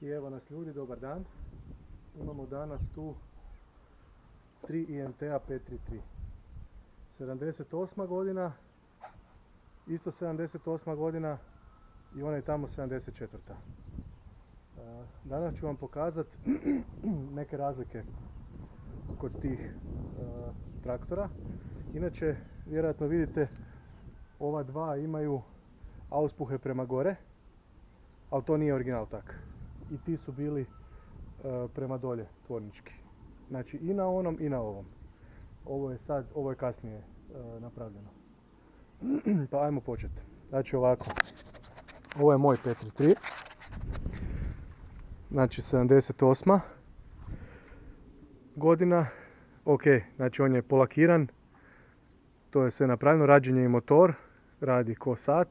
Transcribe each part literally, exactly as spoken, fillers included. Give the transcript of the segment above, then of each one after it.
I evo nas ljudi, dobar dan. Imamo danas tu tri I M T-a pet tri tri. sedamdeset osma godina, isto sedamdeset osma godina i ona je tamo sedamdeset četvrta. Danas ću vam pokazati neke razlike kod tih uh, traktora. Inače, vjerojatno vidite, ova dva imaju auspuhe prema gore, ali to nije original tak. I ti su bili uh, prema dolje, tvornički. Znači i na onom i na ovom. Ovo je sad, ovo je kasnije uh, napravljeno. Pa ajmo početi. Znači ovako. Ovo je moj pet tri tri. Znači sedamdeset osma godina. Ok, znači on je polakiran. To je sve napravljeno. Rađen je i motor. Radi ko sat.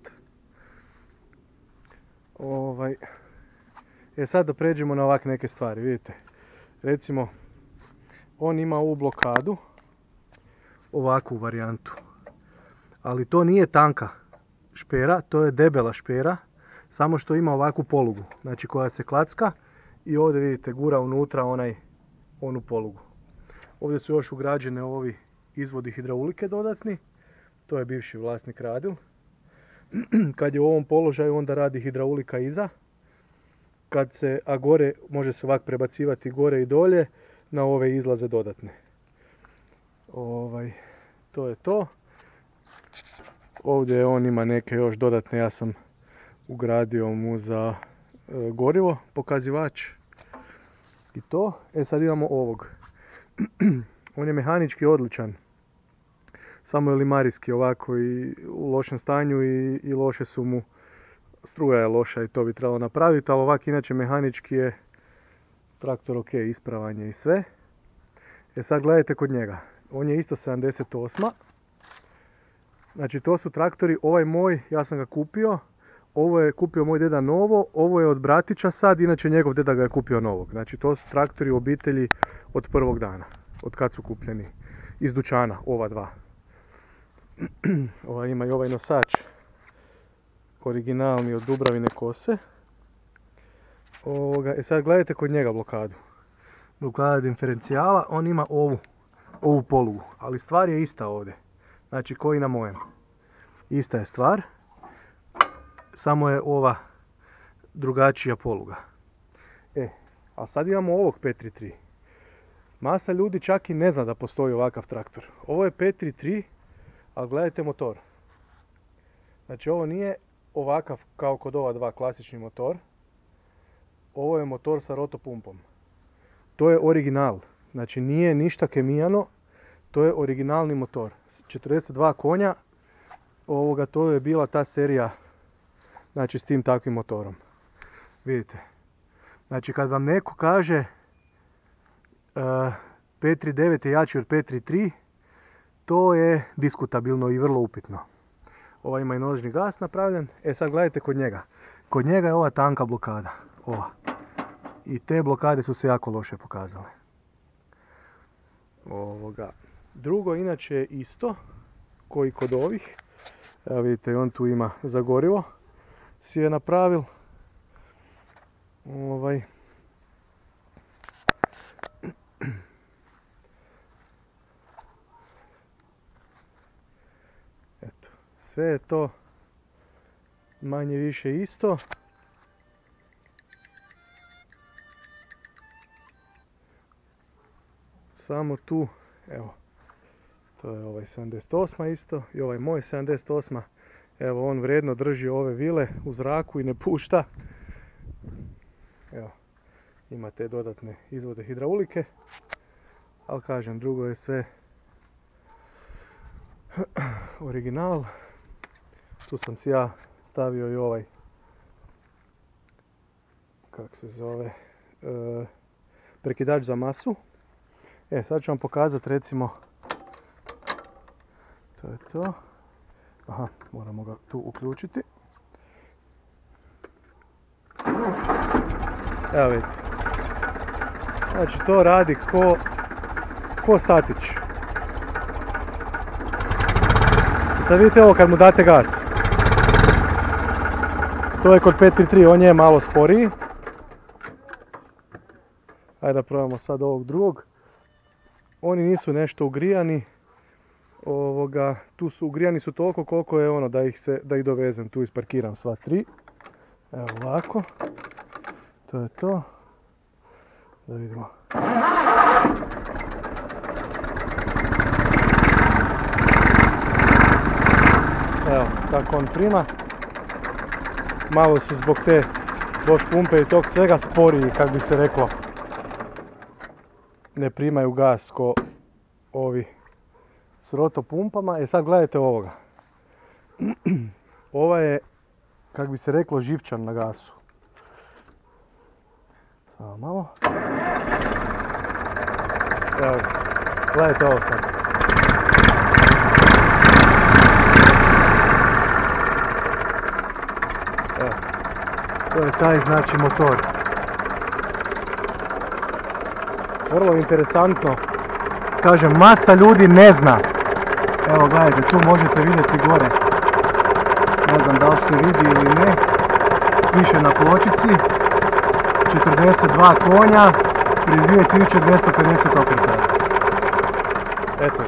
Ovaj. E sad da pređemo na ovakve neke stvari. Vidite. Recimo, on ima ovu blokadu. Ovakvu varijantu. Ali to nije tanka špera, to je debela špera. Samo što ima ovakvu polugu. Znači koja se klacka. I ovdje vidite gura unutra onaj, onu polugu. Ovdje su još ugrađene ovi izvodi hidraulike dodatni. To je bivši vlasnik radil. Kad je u ovom položaju onda radi hidraulika iza. Kad se, a gore može se ovak prebacivati gore i dolje na ove izlaze dodatne. Ovaj, to je to. Ovdje on ima neke još dodatne, ja sam ugradio mu za e, gorivo, pokazivač. I to. E sad imamo ovog. On je mehanički odličan. Samo je limarijski ovako i u lošem stanju i, i loše su mu, struja je loša i to bi trebalo napraviti, ali ovak inače mehanički je traktor ok, ispravan je i sve. E sad gledajte kod njega. On je isto sedamdeset osma. Znači to su traktori, ovaj moj, ja sam ga kupio. Ovo je kupio moj deda novo, ovo je od bratića sad, inače njegov deda ga je kupio novog. Znači to su traktori u obitelji od prvog dana, od kad su kupljeni. Iz dućana, ova dva. Ova ima i ovaj nosač, originalni od Dubravine kose. Ovoga, e sad gledajte kod njega blokadu. Blokada diferencijala, on ima ovu, ovu polugu, ali stvar je ista ovdje. Znači ko i na mojem. Ista je stvar. Samo je ova drugačija poluga. E, a sad imamo ovog pet tri tri. Masa ljudi čak i ne zna da postoji ovakav traktor. Ovo je pet tri tri, ali gledajte motor. Znači ovo nije ovakav kao kod ova dva klasični motor. Ovo je motor sa rotopumpom. To je original. Znači nije ništa kemijano. To je originalni motor. četrdeset dva konja. Ovoga, to je bila ta serija. Znači s tim takvim motorom. Vidite. Znači kad vam neko kaže uh, pet tri devet je jači od pet tri tri, to je diskutabilno i vrlo upitno. Ova ima i nožni gas napravljen. E sad gledajte kod njega. Kod njega je ova tanka blokada. Ova. I te blokade su se jako loše pokazale. Ovoga. Drugo inače je isto koji kod ovih. Evo vidite, on tu ima za gorivo. Si je napravil. Ovaj. Eto, sve je to manje više isto. Samo tu, evo, to je ovaj sedamdeset osma isto i ovaj moj sedamdeset osma. Evo, on vredno drži ove vile u zraku i ne pušta. Evo, ima te dodatne izvode hidraulike. Ali kažem, drugo je sve original. Tu sam si ja stavio i ovaj, kako se zove, e, prekidač za masu. E, sad ću vam pokazati recimo, to je to. Aha, moramo ga tu uključiti. Evo vidite. Znači to radi ko, ko satić. I sad vidite ovo kad mu date gas. To je kod pet tri tri, on je malo sporiji. Ajde da probamo sad ovog drugog. Oni nisu nešto ugrijani. Ovoga, tu su ugrijani su toliko koliko je ono da ih, se, da ih dovezem. Tu isparkiram sva tri. Evo ovako. To je to. Da vidimo. Evo, kako on prima. Malo su zbog te Bosch pumpe i tog svega sporiji, kak bi se reklo. Ne primaju gas ko ovi s rotopumpama. E sad gledajte ovoga. Ova je, kak bi se reklo, živčan na gasu. Samo malo. Evo, gledajte ovo sad. Evo, to je taj znači motor. Vrlo interesantno. Kažem, masa ljudi ne zna. Evo gledajte, tu možete vidjeti gore. Ne znam da li se vidi ili ne. Piše na pločici. četrdeset dva konja pri dvije tisuće dvjesto pedeset okretaja. Eto.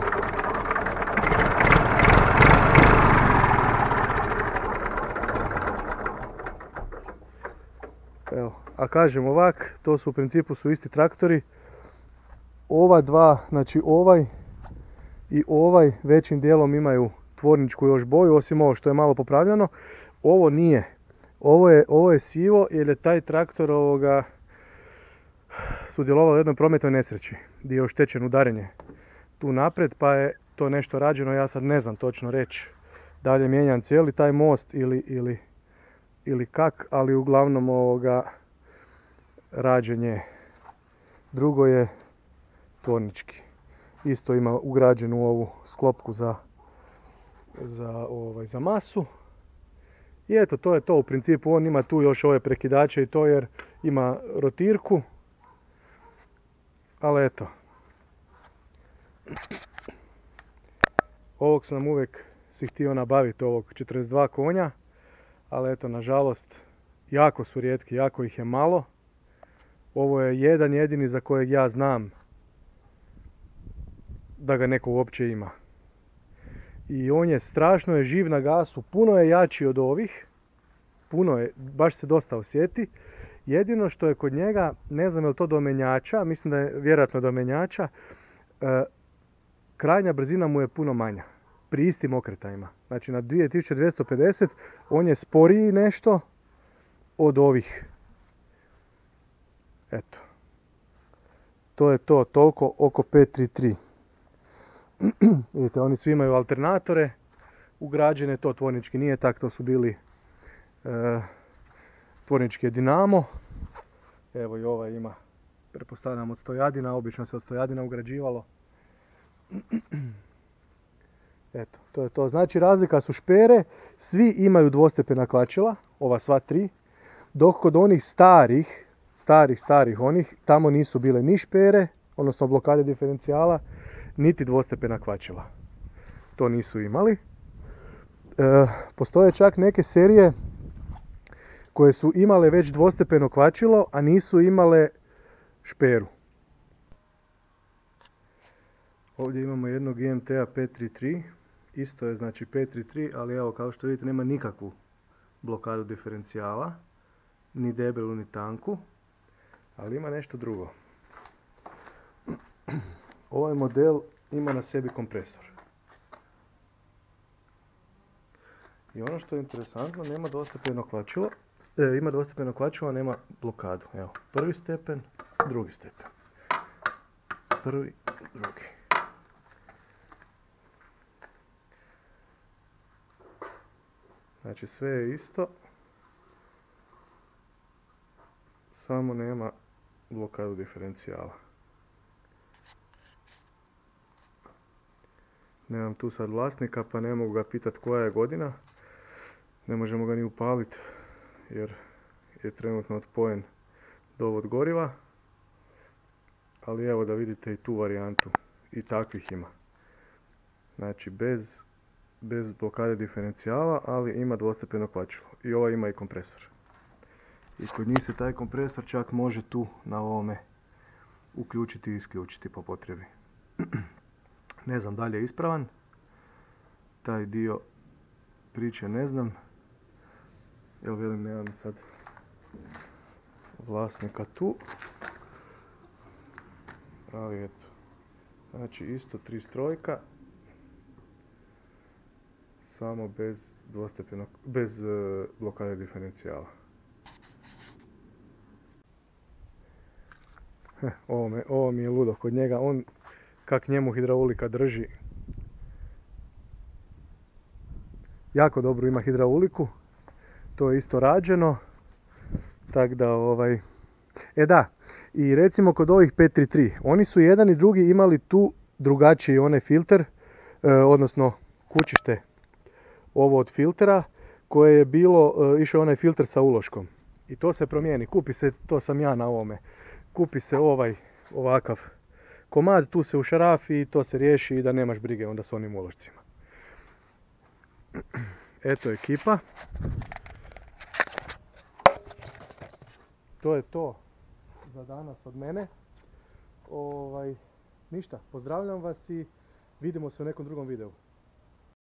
Evo, a kažem ovak, to su u principu su isti traktori. Ova dva, znači ovaj i ovaj većim dijelom imaju tvorničku još boju, osim ovo što je malo popravljano. Ovo nije. Ovo je, ovo je sivo jer je taj traktor ovoga sudjelovao u jednoj prometnoj nesreći gdje je oštećen udarenje tu naprijed, pa je to nešto rađeno. Ja sad ne znam točno reći da li je mijenjan cijeli taj most ili, ili, ili kak, ali uglavnom ovoga rađen je. Drugo je tvornički. Isto ima ugrađenu ovu sklopku za, za, ovaj, za masu. I eto, to je to u principu. On ima tu još ove prekidače i to jer ima rotirku. Ali eto. Ovog sam uvijek si htio nabaviti, ovog četrdeset dva konja. Ali eto, nažalost, jako su rijetki, jako ih je malo. Ovo je jedan jedini za kojeg ja znam da ga neko uopće ima. I on je strašno je živ na gasu, puno je jači od ovih. Puno je, baš se dosta osjeti. Jedino što je kod njega, ne znam je li to do menjača, mislim da je vjerojatno do menjača, e, krajnja brzina mu je puno manja. Pri istim okretajima. Znači na dvije tisuće dvjesto pedeset on je sporiji nešto od ovih. Eto. To je to, toliko oko pet tri tri. Vidite, oni svi imaju alternatore ugrađene, to tvornički nije tak, to su bili e, tvornički je Dinamo. Evo i ovaj ima, pretpostavljam od stojadina, obično se od stojadina ugrađivalo. Eto, to je to. Znači razlika su špere, svi imaju dvostepena kvačila, ova sva tri, dok kod onih starih, starih, starih onih, tamo nisu bile ni špere, odnosno blokade diferencijala, niti dvostepena kvačila. To nisu imali. E, postoje čak neke serije koje su imale već dvostepeno kvačilo, a nisu imale šperu. Ovdje imamo jednog G M T-a pet tri tri. Isto je znači pet tri tri, ali evo kao što vidite nema nikakvu blokadu diferencijala. Ni debelu, ni tanku. Ali ima nešto drugo. Ovaj model ima na sebi kompresor. I ono što je interesantno, nema dvostepeno kvačilo. E, ima dvostepeno kvačilo, a nema blokadu. Evo, prvi stepen, drugi stepen. Prvi, drugi. Znači sve je isto. Samo nema blokadu diferencijala. Nemam tu sad vlasnika pa ne mogu ga pitati koja je godina. Ne možemo ga ni upaliti jer je trenutno odpojen dovod goriva. Ali evo da vidite i tu varijantu. I takvih ima. Znači bez, bez blokade diferencijala, ali ima dvostepeno kvačilo. I ova ima i kompresor. I kod njih se taj kompresor čak može tu na ovome uključiti i isključiti po potrebi. Ne znam da li je ispravan. Taj dio priče ne znam. Evo velim, nemam sad vlasnika tu. Ali eto. Znači isto tri strojka. Samo bez dvostepenog, bez uh, blokade diferencijala. Heh, ovo, me, ovo mi je ludo kod njega. On, kak njemu hidraulika drži. Jako dobro ima hidrauliku. To je isto rađeno. Tak da ovaj... E da, i recimo kod ovih pet tri tri, oni su jedan i drugi imali tu drugačiji onaj filter, e, odnosno kućište ovo od filtera, koje je bilo, e, išao onaj filter sa uloškom. I to se promijeni, kupi se, to sam ja na ovome, kupi se ovaj ovakav komad, tu se ušarafi i to se riješi i da nemaš brige onda s onim ulošcima. Eto ekipa. To je to za danas od mene. Ovaj, ništa, pozdravljam vas i vidimo se u nekom drugom videu.